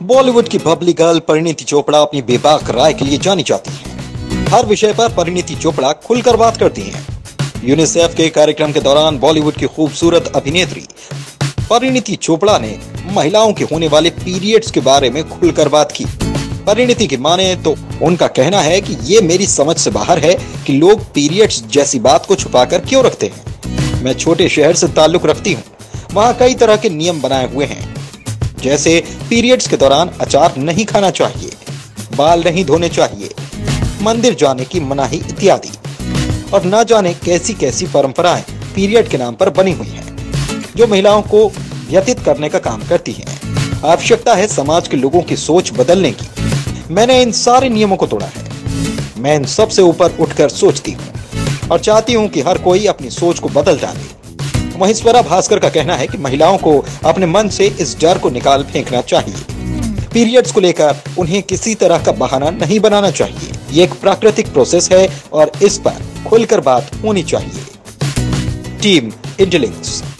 बॉलीवुड की bubbly girl Parineeti Chopra अपनी बेबाक राय के लिए जानी जाती हैं। हर विषय पर परिणीति चोपड़ा खुलकर बात करती हैं। यूनिसेफ के कार्यक्रम के दौरान बॉलीवुड की खूबसूरत अभिनेत्री परिणीति चोपड़ा ने महिलाओं के होने वाले पीरियड्स के बारे में खुलकर बात की। परिणीति की माने तो उनका कहना है कि ये मेरी समझ से बाहर है कि लोग पीरियड्स जैसी बात को छुपाकर क्यों रखते हैं। मैं छोटे शहर से ताल्लुक रखती हूँ, वहाँ कई तरह के नियम बनाए हुए हैं, जैसे पीरियड्स के दौरान अचार नहीं खाना चाहिए, बाल नहीं धोने चाहिए, मंदिर जाने की मनाही इत्यादि, और न जाने कैसी कैसी परंपराएं पीरियड के नाम पर बनी हुई हैं, जो महिलाओं को व्यतीत करने का काम करती हैं। आवश्यकता है समाज के लोगों की सोच बदलने की। मैंने इन सारे नियमों को तोड़ा है। मैं इन सब से ऊपर उठकर सोचती हूँ और चाहती हूँ कि हर कोई अपनी सोच को बदल डाले। वहीं स्वरा भास्कर का कहना है कि महिलाओं को अपने मन से इस डर को निकाल फेंकना चाहिए। पीरियड्स को लेकर उन्हें किसी तरह का बहाना नहीं बनाना चाहिए। ये एक प्राकृतिक प्रोसेस है और इस पर खुलकर बात होनी चाहिए। Team intelligence.